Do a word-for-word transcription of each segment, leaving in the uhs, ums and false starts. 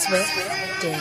Swift Day.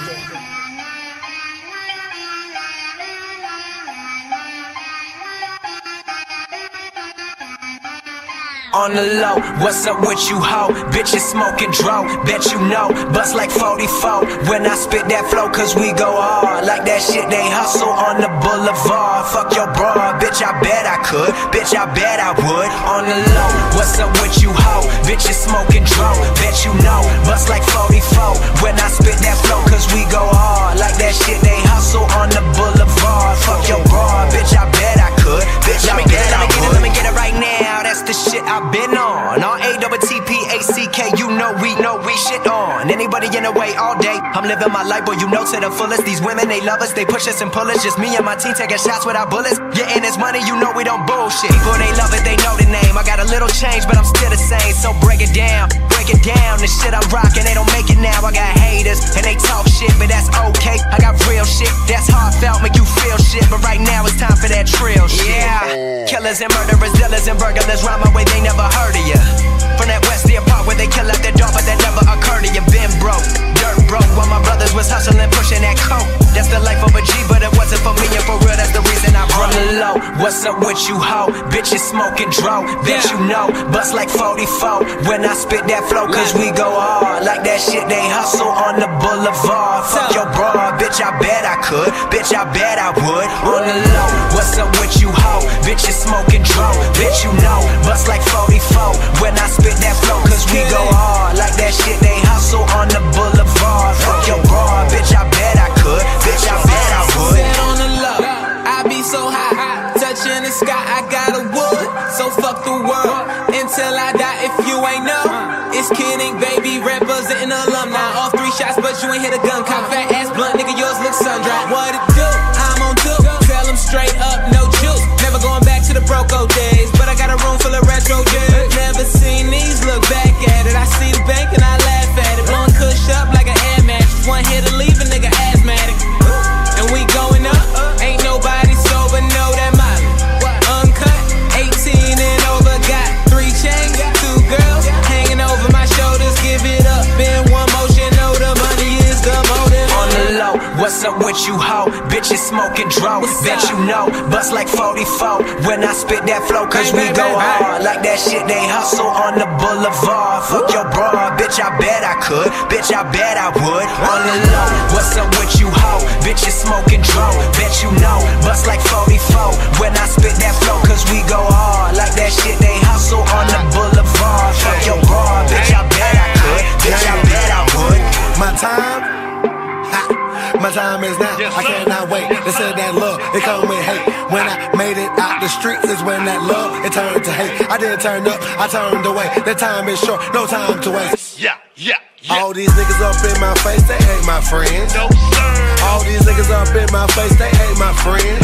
On the low, what's up with you, ho? Bitches smoking dro, bet you know. Bust like forty-four when I spit that flow, cause we go hard. Like that shit they hustle on the boulevard. Fuck your bra, bitch, I bet I could. Bitch, I bet I would. On the low, what's up with you, ho? Bitches smoking dro, bet you know. Bust like forty-four when I spit that flow, cause we go hard. Like that shit they hustle on the boulevard. Fuck your bra, bitch, I bet I could. Bitch, I bet I would. Let me get it right now, that's the shit I been on. On A double T P A C K, you know we know we shit on. Anybody in the way all day, I'm living my life, boy, you know to the fullest. These women, they love us, they push us and pull us. Just me and my team taking shots without bullets. Getting this money, you know we don't bullshit. People, they love it, they know the name. I got a little change, but I'm still the same. So break it down, break it down. The shit I'm rocking, they don't make it now. I got haters, and they talk shit, but that's okay. I got real shit, that's heartfelt, make you feel shit. But right now it's time for that trill shit. Yeah, killers and murderers, dealers and burglars, rhyme my way, they never heard of ya. From that West Deer Park where they kill out their dog, but that never occurred to you. Been broke, dirt broke, while my brothers was hustling, pushing that coke. That's the life of a G, but it wasn't for me, and for real, that's the reason I broke. On the low, what's up with you, ho? Bitches smoking dro, bet you know. Bust like forty-four when I spit that flow, cause we go hard. Like that shit they hustle on the boulevard. Fuck your bra, bitch, I bet I could. Bitch, I bet I would. On the low, what's up with you, ho? Bitches smoking dro, bet you know. Bust like forty-four when I spit that flow, cause we go hard. Like that shit they hustle on the boulevard. Fuck your bra, bitch, I bet I could. Bitch, I bet I would. Set on the low, I be so high, touching the sky, I got a wood. So fuck the world, until I die. If you ain't know, it's kidding, baby, representing alumni. Off three shots, but you ain't hit a gun. Cop fat ass blunt, nigga, yours look sun-dried. What it do? I'm on two, tell them straight up, no juice. Never going back to the broke old days, but I got a room full of retro dudes. Never seen these, look back at it. I see the bank and I laugh at it. Blowing kush up like an air mattress. One hit to leave a nigga asthmatic. And we going up, ain't nobody sober, know that mileage. Uncut, eighteen and over, got three chains, two girls hanging over my shoulders. Give it up in one motion, know the money is the motive. On the low, what's up with you, ho? Bitches smoking dro, bet you know. Bust like forty-four when I spit that flow, cause we go hard. Like that shit they hustle on the boulevard. Fuck your bra, bitch, I bet I could. Bitch, I bet I would. On the low, what's up with you, ho? Bitches smoking dro, bet you know. Bust like forty-four when I spit that flow, cause we go hard. Like that shit they hustle on the boulevard. Fuck your bra, bitch, I bet I could. Bitch, I bet I would. My time, ha, my time is now. I cannot wait. They said that love, it come with hate. When I made it out the streets is when that love, it turned to hate. I didn't turn up, I turned away. The time is short, no time to waste. Yeah, yeah, yeah. All these niggas up in my face, they ain't my friends. No, sir. All these niggas up in my face, they ain't my friends.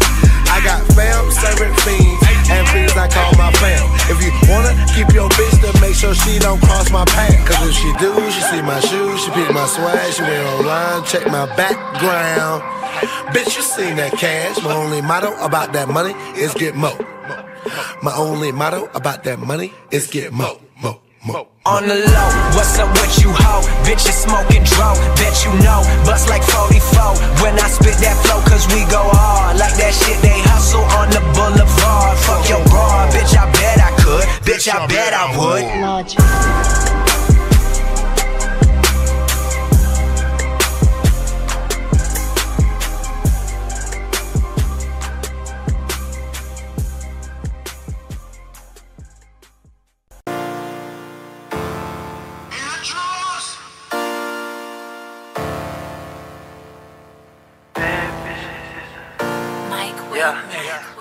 I got fam, serving fiends, and fiends I call my fam. If you wanna keep your bitch, then make sure she don't cross my path. Cause if she do, she see my shoes, she pick my swag, she went online, check my background. Bitch, you seen that cash. My only motto about that money is get mo. My only motto about that money is get mo, mo, mo. On the low, what's up with you, ho? Bitches smoking dro, bet you know. Bust like forty-four when I spit that flow, cause we go hard. Like that shit they hustle on the boulevard. Fuck your bra, bitch, I bet I could. Bitch, I bet I would. Mike Yeah. Whitmer.